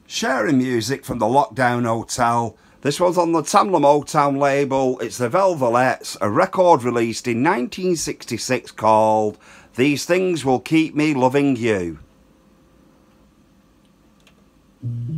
Sharing music from the Lockdown Hotel. This one's on the Tamla Motown label. It's the Velvelettes, a record released in 1966 called These Things Will Keep Me Loving You.